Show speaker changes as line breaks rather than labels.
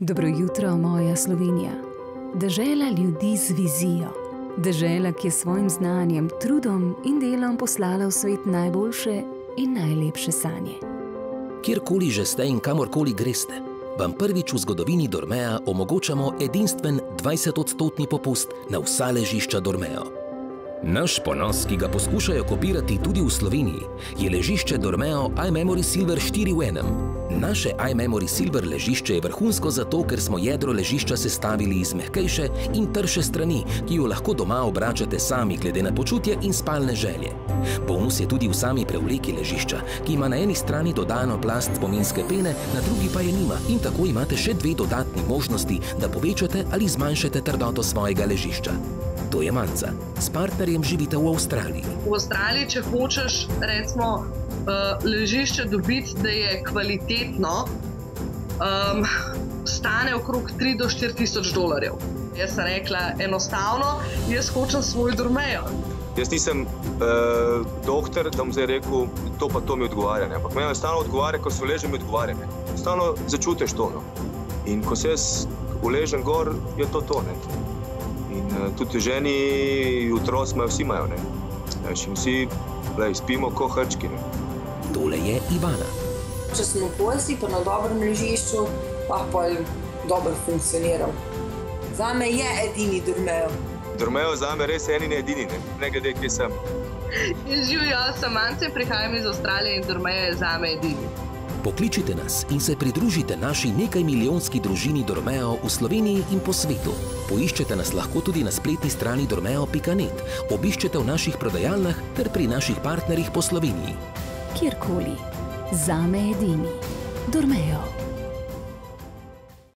Dobro jutro, moja Slovenija. Dežela ljudi z vizijo. Dežela, ki je svojim znanjem, trudom in delom poslala v svet najboljše in najlepše sanje.
Kjerkoli že ste in kamorkoli greste, vam prvič v zgodovini Dormeja omogočamo edinstven 20% popust na vsa ležišča Dormeo. Naš ponos, ki ga poskušajo kopirati tudi v Sloveniji, je ležišče Dormeo iMemory Silver 4 v enem. Naše iMemory Silver ležišče je vrhunsko zato, ker smo jedro ležišča sestavili iz mehkejše in trše strani, ki jo lahko doma obračate sami glede na počutje in spalne želje. Bonus je tudi v sami prevleki ležišča, ki ima na eni strani dodano plast spominske pene, na drugi pa je nima in tako imate še dve dodatni možnosti, da povečate ali zmanjšate trdoto svojega ležišča. To je Manca. S partnerjem živite v Avstraliji.
V Avstraliji, če hočeš, recimo, ležišče dobiti, da je kvalitetno, stane okrog 3 do 4 tisoč dolarjev. Jaz sem rekla, enostavno, jaz hočem svoj Dormeo.
Jaz nisem doktor, da bom zdaj rekel, to pa to mi odgovarja. Ampak meni stalno odgovarja, ko se uležem, mi odgovarja. Stalno začutiš to. In ko se jaz uležem gor, je to to. In tudi ženi, otroci imajo, vsi imajo. In vsi spimo ko hrčki.
Tole je Ivana.
Če sem v posli, pa na dobrem ležišču, pa dobro funkcioniral. Zame je edini Dormeo.
Dormeo zame res je edini, ne glede, kje sem.
Živjo, sem Manca, prihajam iz Avstralije in Dormeo je zame edini.
Pokličite nas in se pridružite naši nekaj milijonski družini Dormeo v Sloveniji in po svetu. Poiščete nas lahko tudi na spletni strani dormeo.net, obiščete v naših prodajalnah ter pri naših partnerjih po Sloveniji.
Kjerkoli, zame edini. Dormeo.